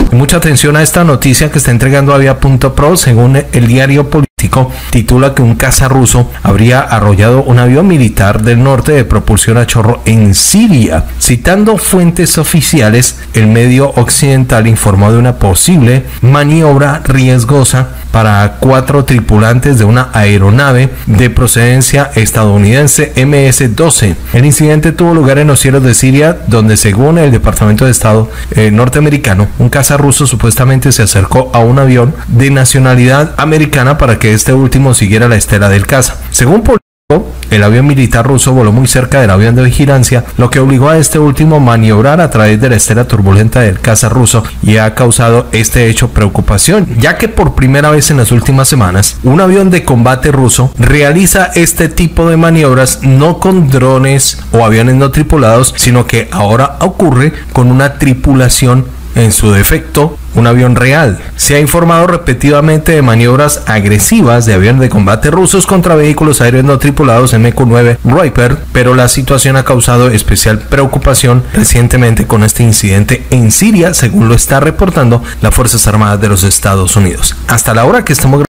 Mucha atención a esta noticia que está entregando Avia.pro. Según el diario político, titula que un caza ruso habría arrollado un avión militar del norte de propulsión a chorro en Siria. Citando fuentes oficiales, el medio occidental informó de una posible maniobra riesgosa para 4 tripulantes de una aeronave de procedencia estadounidense MS-12. El incidente tuvo lugar en los cielos de Siria, donde según el Departamento de Estado norteamericano, un caza ruso supuestamente se acercó a un avión de nacionalidad americana para que este último siguiera la estela del caza. Según el avión militar ruso voló muy cerca del avión de vigilancia, lo que obligó a este último a maniobrar a través de la estela turbulenta del caza ruso, y ha causado este hecho preocupación, ya que por primera vez en las últimas semanas un avión de combate ruso realiza este tipo de maniobras no con drones o aviones no tripulados, sino que ahora ocurre con una tripulación, en su defecto un avión real. Se ha informado repetidamente de maniobras agresivas de aviones de combate rusos contra vehículos aéreos no tripulados MQ-9 Reaper, pero la situación ha causado especial preocupación recientemente con este incidente en Siria, según lo está reportando las Fuerzas Armadas de los Estados Unidos. Hasta la hora que estamos